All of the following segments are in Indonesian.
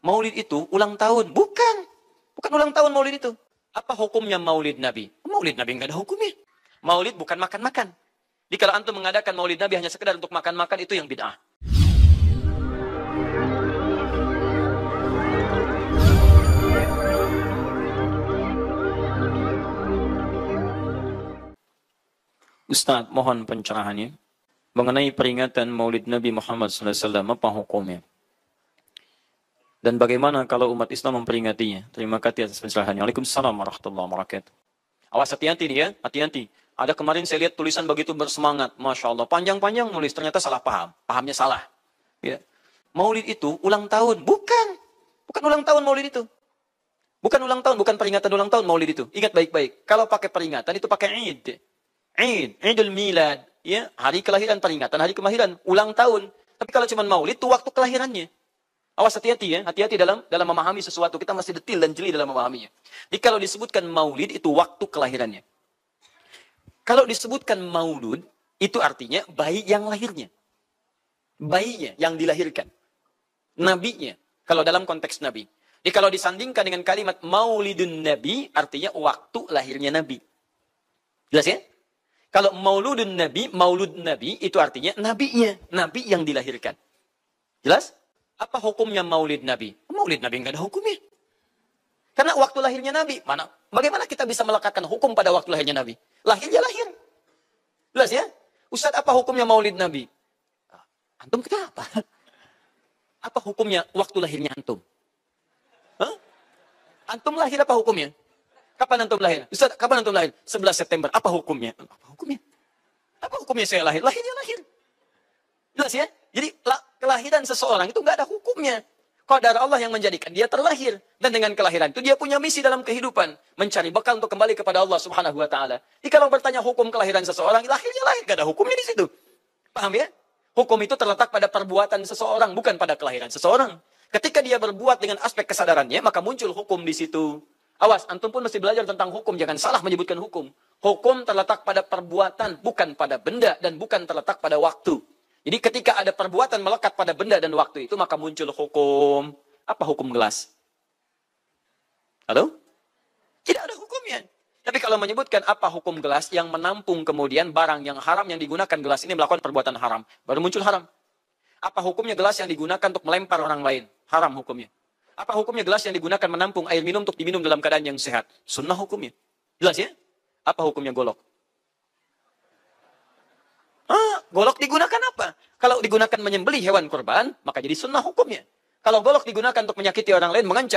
Maulid itu ulang tahun. Bukan. Bukan ulang tahun maulid itu. Apa hukumnya maulid Nabi? Maulid Nabi nggak ada hukumnya. Maulid bukan makan-makan. Jadi kalau antum mengadakan maulid Nabi hanya sekedar untuk makan-makan, itu yang bid'ah. Ustaz, mohon pencerahannya mengenai peringatan maulid Nabi Muhammad SAW, apa hukumnya? Dan bagaimana kalau umat Islam memperingatinya? Terima kasih atas pencerahannya. Waalaikumsalam warahmatullahi wabarakatuh. Awas, hati-hati dia, hati-hati. Ada kemarin saya lihat tulisan begitu bersemangat. Masya Allah, panjang-panjang nulis, ternyata salah paham. Pahamnya salah. Ya. Maulid itu ulang tahun. Bukan. Bukan ulang tahun maulid itu. Bukan ulang tahun, bukan peringatan ulang tahun maulid itu. Ingat baik-baik. Kalau pakai peringatan itu pakai Eid. Eid, Idul Milad. Ya, hari kelahiran, peringatan hari kelahiran, ulang tahun. Tapi kalau cuma maulid itu waktu kelahirannya. Awas, hati-hati ya, hati-hati dalam memahami sesuatu. Kita masih detil dan jeli dalam memahaminya. Jadi kalau disebutkan maulid itu waktu kelahirannya. Kalau disebutkan maulud, itu artinya bayi yang lahirnya. Bayinya yang dilahirkan. Nabinya, kalau dalam konteks Nabi. Jadi kalau disandingkan dengan kalimat maulidun Nabi, artinya waktu lahirnya Nabi. Jelas ya? Kalau mauludun Nabi, maulud Nabi, itu artinya nabinya. Nabi yang dilahirkan. Jelas? Apa hukumnya maulid Nabi? Maulid Nabi nggak ada hukumnya. Karena waktu lahirnya Nabi. Bagaimana kita bisa melekatkan hukum pada waktu lahirnya Nabi? Lahirnya lahir. Jelas ya? Ustaz, apa hukumnya maulid Nabi? Antum kenapa? Apa hukumnya waktu lahirnya antum? Hah? Antum lahir apa hukumnya? Kapan antum lahir? Ustaz, kapan antum lahir? 11 September. Apa hukumnya? Apa hukumnya? Apa hukumnya saya lahir? Lahirnya lahir. Jelas ya? Jadi kelahiran seseorang itu nggak ada hukumnya. Qadar Allah yang menjadikan dia terlahir. Dan dengan kelahiran itu dia punya misi dalam kehidupan. Mencari bekal untuk kembali kepada Allah Subhanahu wa ta'ala. Jadi kalau bertanya hukum kelahiran seseorang, lahirnya lahir. Nggak ada hukumnya di situ. Paham ya? Hukum itu terletak pada perbuatan seseorang, bukan pada kelahiran seseorang. Ketika dia berbuat dengan aspek kesadarannya, maka muncul hukum di situ. Awas, antum pun mesti belajar tentang hukum. Jangan salah menyebutkan hukum. Hukum terletak pada perbuatan, bukan pada benda, dan bukan terletak pada waktu. Jadi ketika ada perbuatan melekat pada benda dan waktu itu, maka muncul hukum. Apa hukum gelas? Halo? Tidak ada hukumnya. Tapi kalau menyebutkan apa hukum gelas yang menampung kemudian barang yang haram yang digunakan gelas ini melakukan perbuatan haram, baru muncul haram. Apa hukumnya gelas yang digunakan untuk melempar orang lain? Haram hukumnya. Apa hukumnya gelas yang digunakan menampung air minum untuk diminum dalam keadaan yang sehat? Sunnah hukumnya. Jelas ya? Apa hukumnya golok? Golok digunakan apa? Kalau digunakan menyembelih hewan kurban, maka jadi sunnah hukumnya. Kalau golok digunakan untuk menyakiti orang lain, mengancam.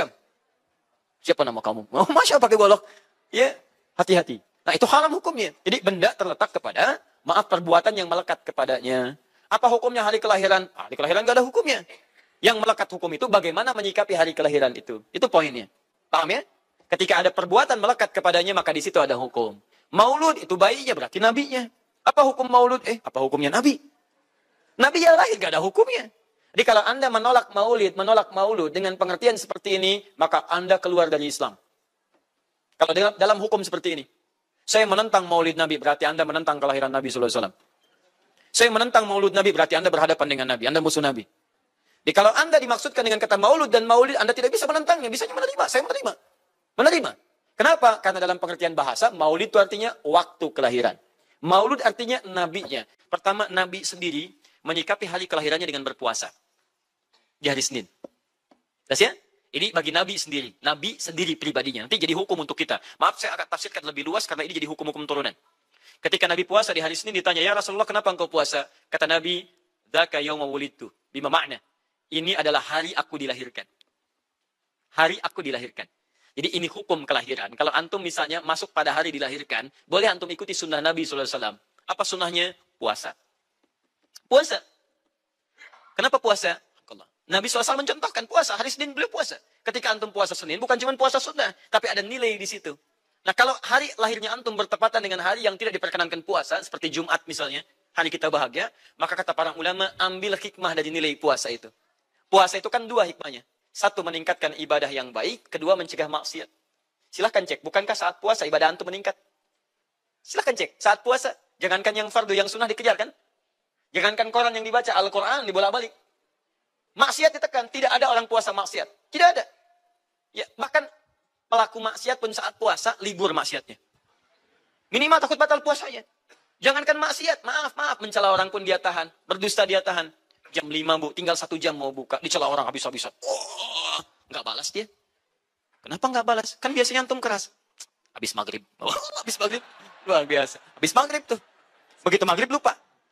Siapa nama kamu? Oh, masya pakai golok. Ya, hati-hati. Nah, itu haram hukumnya. Jadi benda terletak kepada, maaf, perbuatan yang melekat kepadanya. Apa hukumnya hari kelahiran? Hari kelahiran nggak ada hukumnya. Yang melekat hukum itu bagaimana menyikapi hari kelahiran itu. Itu poinnya. Paham ya? Ketika ada perbuatan melekat kepadanya, maka di situ ada hukum. Maulud itu bayinya berarti nabinya. Apa hukum maulud? Apa hukumnya Nabi? Nabi yang lahir, gak ada hukumnya. Jadi kalau Anda menolak maulud dengan pengertian seperti ini, maka Anda keluar dari Islam. Kalau dalam hukum seperti ini, saya menentang maulid Nabi, berarti Anda menentang kelahiran Nabi SAW. Saya menentang maulud Nabi, berarti Anda berhadapan dengan Nabi. Anda musuh Nabi. Jadi kalau Anda dimaksudkan dengan kata maulud dan maulid, Anda tidak bisa menentangnya. Bisa menerima. Saya menerima. Menerima. Kenapa? Karena dalam pengertian bahasa, maulid itu artinya waktu kelahiran. Maulud artinya nabinya. Pertama, Nabi sendiri menyikapi hari kelahirannya dengan berpuasa. Di hari Senin. Jelas ya? Ini bagi Nabi sendiri. Nabi sendiri pribadinya. Nanti jadi hukum untuk kita. Maaf, saya akan tafsirkan lebih luas karena ini jadi hukum-hukum turunan. Ketika Nabi puasa di hari Senin ditanya, ya Rasulullah kenapa engkau puasa? Kata Nabi, dzaka yauma wulidtu. Bima makna. Ini adalah hari aku dilahirkan. Hari aku dilahirkan. Jadi ini hukum kelahiran. Kalau antum misalnya masuk pada hari dilahirkan, boleh antum ikuti sunnah Nabi SAW. Apa sunnahnya? Puasa. Puasa. Kenapa puasa? Nabi SAW mencontohkan puasa. Hari Senin beliau puasa. Ketika antum puasa Senin, bukan cuma puasa sunnah, tapi ada nilai di situ. Nah, kalau hari lahirnya antum bertepatan dengan hari yang tidak diperkenankan puasa, seperti Jumat misalnya, hari kita bahagia, maka kata para ulama, ambil hikmah dari nilai puasa itu. Puasa itu kan dua hikmahnya. Satu, meningkatkan ibadah yang baik. Kedua, mencegah maksiat. Silahkan cek. Bukankah saat puasa ibadah antum meningkat? Silahkan cek. Saat puasa. Jangankan yang fardu, yang sunnah dikejar kan? Jangankan Quran yang dibaca. Al-Quran dibolak-balik. Maksiat ditekan, tidak ada orang puasa maksiat. Tidak ada. Ya, bahkan pelaku maksiat pun saat puasa, libur maksiatnya. Minimal takut batal puasanya. Jangankan maksiat, maaf, mencela orang pun dia tahan. Berdusta dia tahan. Jam 5 bu, tinggal 1 jam mau buka. Dicela orang habis-habisan. Oh, nggak balas dia. Kenapa nggak balas? Kan biasanya antum keras. Habis maghrib. Oh, habis maghrib. Luar biasa. Habis maghrib tuh. Begitu maghrib lupa.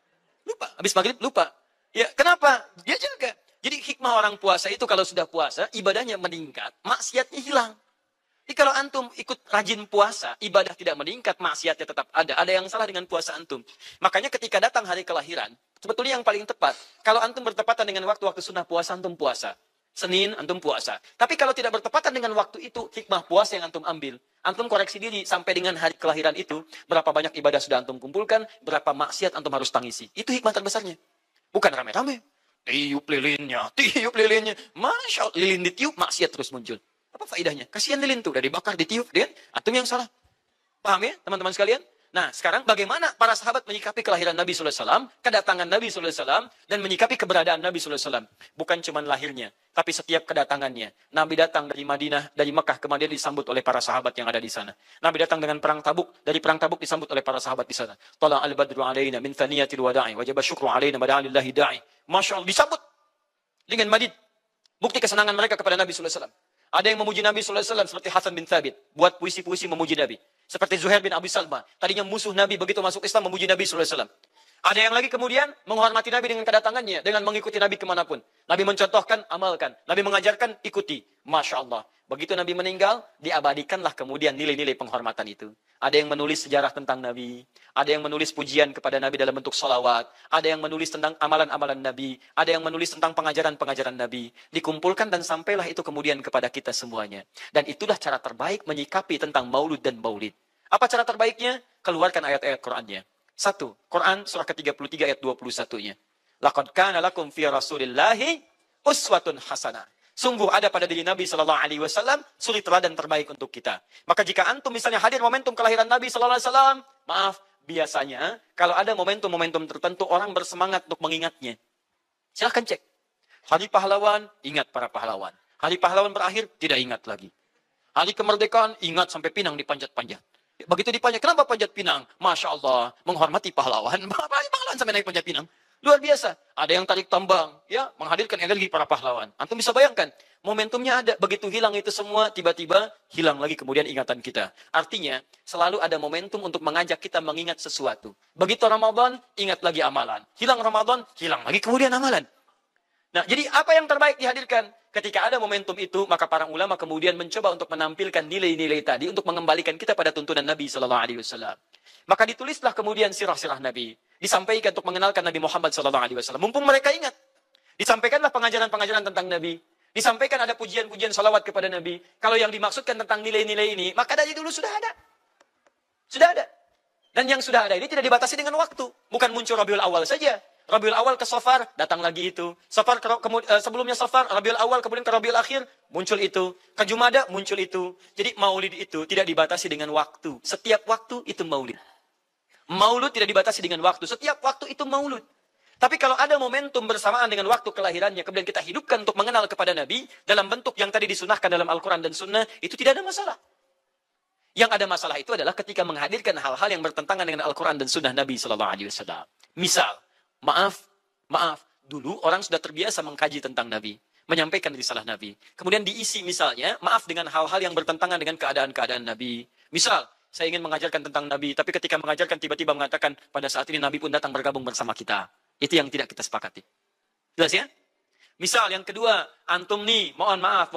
Habis maghrib lupa. Ya, kenapa? Dia jaga. Jadi hikmah orang puasa itu kalau sudah puasa, ibadahnya meningkat, maksiatnya hilang. Jadi kalau antum ikut rajin puasa, ibadah tidak meningkat, maksiatnya tetap ada. Ada yang salah dengan puasa antum. Makanya ketika datang hari kelahiran, sebetulnya yang paling tepat, kalau antum bertepatan dengan waktu-waktu sunnah puasa, antum puasa. Senin, antum puasa. Tapi kalau tidak bertepatan dengan waktu itu, hikmah puasa yang antum ambil. Antum koreksi diri sampai dengan hari kelahiran itu, berapa banyak ibadah sudah antum kumpulkan, berapa maksiat antum harus tangisi. Itu hikmah terbesarnya. Bukan rame-rame. Tiup lilinnya. Masya Allah, lilin ditiup, maksiat terus muncul. Apa faedahnya? Kasihan lilin tuh, udah dibakar, ditiup, dia antum yang salah. Paham ya, teman-teman sekalian? Nah, sekarang bagaimana para sahabat menyikapi kelahiran Nabi SAW, kedatangan Nabi SAW, dan menyikapi keberadaan Nabi SAW. Bukan cuma lahirnya, tapi setiap kedatangannya. Nabi datang dari Madinah, dari Mekah ke Madinah disambut oleh para sahabat yang ada di sana. Nabi datang dengan perang Tabuk, dari perang Tabuk disambut oleh para sahabat di sana. Tala al-badru alaina min thaniyatil wada'i, wajib syukru alaina mada'alillahi da'i. Masya Allah, disambut dengan madid. Bukti kesenangan mereka kepada Nabi SAW. Ada yang memuji Nabi SAW seperti Hasan bin Thabit. Buat puisi-puisi memuji Nabi. Seperti Zuhair bin Abi Salma. Tadinya musuh Nabi, begitu masuk Islam memuji Nabi SAW. Ada yang lagi kemudian menghormati Nabi dengan kedatangannya. Dengan mengikuti Nabi kemanapun. Nabi mencontohkan, amalkan. Nabi mengajarkan, ikuti. Masya Allah. Begitu Nabi meninggal, diabadikanlah kemudian nilai-nilai penghormatan itu. Ada yang menulis sejarah tentang Nabi. Ada yang menulis pujian kepada Nabi dalam bentuk salawat. Ada yang menulis tentang amalan-amalan Nabi. Ada yang menulis tentang pengajaran-pengajaran Nabi. Dikumpulkan dan sampailah itu kemudian kepada kita semuanya. Dan itulah cara terbaik menyikapi tentang maulud dan maulid. Apa cara terbaiknya? Keluarkan ayat-ayat Qur'annya. 1. Quran surah ke-33 ayat 21-nya. Laqad kana lakum fi Rasulillahi uswatun hasanah. Sungguh ada pada diri Nabi sallallahu alaihi wasallam suri teladan terbaik untuk kita. Maka jika antum misalnya hadir momentum kelahiran Nabi sallallahu alaihi wasallam, maaf, biasanya kalau ada momentum-momentum tertentu orang bersemangat untuk mengingatnya. Silahkan cek. Hari pahlawan, ingat para pahlawan. Hari pahlawan berakhir, tidak ingat lagi. Hari kemerdekaan, ingat sampai pinang dipanjat-panjat. Begitu dipanjat, kenapa panjat pinang? Masya Allah, menghormati pahlawan. Pahlawan sampai naik panjat pinang. Luar biasa. Ada yang tarik tambang, ya, menghadirkan energi para pahlawan. Antum bisa bayangkan, momentumnya ada. Begitu hilang itu semua, tiba-tiba hilang lagi kemudian ingatan kita. Artinya, selalu ada momentum untuk mengajak kita mengingat sesuatu. Begitu Ramadan, ingat lagi amalan. Hilang Ramadan, hilang lagi kemudian amalan. Nah, jadi apa yang terbaik dihadirkan? Ketika ada momentum itu, maka para ulama kemudian mencoba untuk menampilkan nilai-nilai tadi untuk mengembalikan kita pada tuntunan Nabi sallallahu alaihi wasallam. Maka ditulislah kemudian sirah-sirah Nabi, disampaikan untuk mengenalkan Nabi Muhammad sallallahu alaihi wasallam. Mumpung mereka ingat, disampaikanlah pengajaran-pengajaran tentang Nabi, disampaikan ada pujian-pujian salawat kepada Nabi. Kalau yang dimaksudkan tentang nilai-nilai ini, maka dari dulu sudah ada. Sudah ada. Dan yang sudah ada ini tidak dibatasi dengan waktu. Bukan muncul Rabiul Awal saja. Rabiul Awal ke Safar, datang lagi itu. Safar sebelumnya Safar, Rabiul Awal, kemudian ke Rabiul Akhir, muncul itu. Ke Jumada, muncul itu. Jadi maulid itu tidak dibatasi dengan waktu. Setiap waktu itu maulid. Maulud tidak dibatasi dengan waktu. Setiap waktu itu maulud. Tapi kalau ada momentum bersamaan dengan waktu kelahirannya, kemudian kita hidupkan untuk mengenal kepada Nabi, dalam bentuk yang tadi disunahkan dalam Al-Quran dan Sunnah, itu tidak ada masalah. Yang ada masalah itu adalah ketika menghadirkan hal-hal yang bertentangan dengan Al-Quran dan Sunnah Nabi SAW. Misal, maaf, dulu orang sudah terbiasa mengkaji tentang Nabi, menyampaikan risalah Nabi. Kemudian diisi misalnya, maaf dengan hal-hal yang bertentangan dengan keadaan-keadaan Nabi. Misal, saya ingin mengajarkan tentang Nabi, tapi ketika mengajarkan tiba-tiba mengatakan, pada saat ini Nabi pun datang bergabung bersama kita. Itu yang tidak kita sepakati. Jelas ya? Misal yang kedua, antum nih, mohon maaf,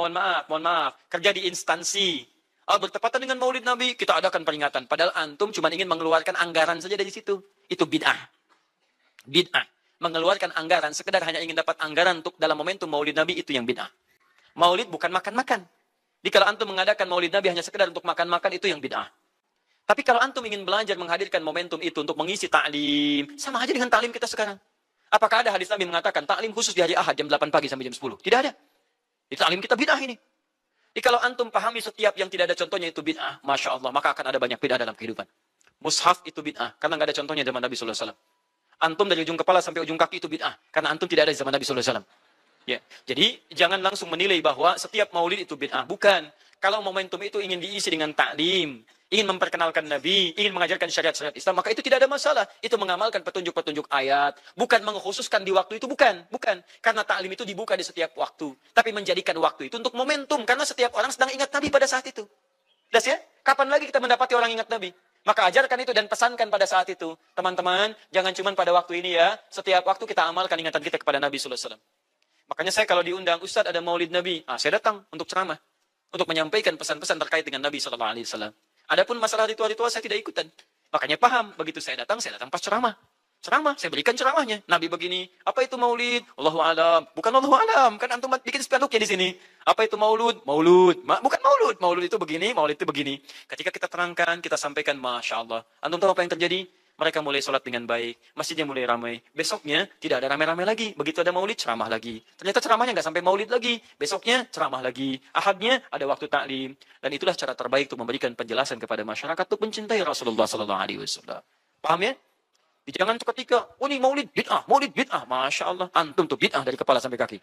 kerja di instansi. Bertepatan dengan maulid Nabi, kita adakan peringatan. Padahal antum cuma ingin mengeluarkan anggaran saja dari situ. Itu bid'ah. Bid'ah. Mengeluarkan anggaran, sekedar hanya ingin dapat anggaran untuk dalam momentum maulid Nabi, itu yang bid'ah. Maulid bukan makan-makan. Jadi kalau antum mengadakan maulid Nabi hanya sekedar untuk makan-makan, itu yang bid'ah. Tapi kalau antum ingin belajar menghadirkan momentum itu untuk mengisi ta'lim, sama aja dengan ta'lim kita sekarang. Apakah ada hadis Nabi mengatakan ta'lim khusus di hari Ahad jam 8 pagi sampai jam 10? Tidak ada. Di ta'lim kita bid'ah ini. Jadi kalau antum pahami setiap yang tidak ada contohnya itu bid'ah, Masya Allah, maka akan ada banyak bid'ah dalam kehidupan. Mushaf itu bid'ah, karena nggak ada contohnya zaman Nabi SAW. Antum dari ujung kepala sampai ujung kaki itu bid'ah, karena antum tidak ada di zaman Nabi SAW. Ya, jadi jangan langsung menilai bahwa setiap maulid itu bid'ah. Bukan. Kalau momentum itu ingin diisi dengan taklim, ingin memperkenalkan Nabi, ingin mengajarkan syariat-syariat Islam, maka itu tidak ada masalah. Itu mengamalkan petunjuk-petunjuk ayat, bukan mengkhususkan di waktu itu, bukan. Karena taklim itu dibuka di setiap waktu. Tapi menjadikan waktu itu untuk momentum, karena setiap orang sedang ingat Nabi pada saat itu. Das ya? Kapan lagi kita mendapati orang ingat Nabi? Maka ajarkan itu dan pesankan pada saat itu. Teman-teman, jangan cuma pada waktu ini ya. Setiap waktu kita amalkan ingatan kita kepada Nabi sallallahu alaihi wasallam. Makanya saya kalau diundang, Ustadz ada maulid Nabi, saya datang untuk ceramah. Untuk menyampaikan pesan-pesan terkait dengan Nabi sallallahu alaihi wasallam. Adapun masalah ritual-ritual saya tidak ikutan. Makanya paham, begitu saya datang pas ceramah. Ceramah, saya berikan ceramahnya. Nabi begini, apa itu maulid? Allahu alam. Bukan Allahu alam, kan antum bikin spanduknya di sini. Apa itu maulud? Maulud. Bukan maulud. Maulud itu begini, maulid itu begini. Ketika kita terangkan, kita sampaikan, Masya Allah. Antum tahu apa yang terjadi? Mereka mulai sholat dengan baik, masjidnya mulai ramai. Besoknya tidak ada ramai-ramai lagi. Begitu ada maulid, ceramah lagi. Ternyata ceramahnya nggak sampai maulid lagi. Besoknya ceramah lagi. Ahadnya ada waktu taklim. Dan itulah cara terbaik untuk memberikan penjelasan kepada masyarakat untuk mencintai Rasulullah Sallallahu Alaihi Wasallam. Paham ya? Jangan ketika, ini maulid bid'ah, Masya Allah. Antum tuh bid'ah dari kepala sampai kaki.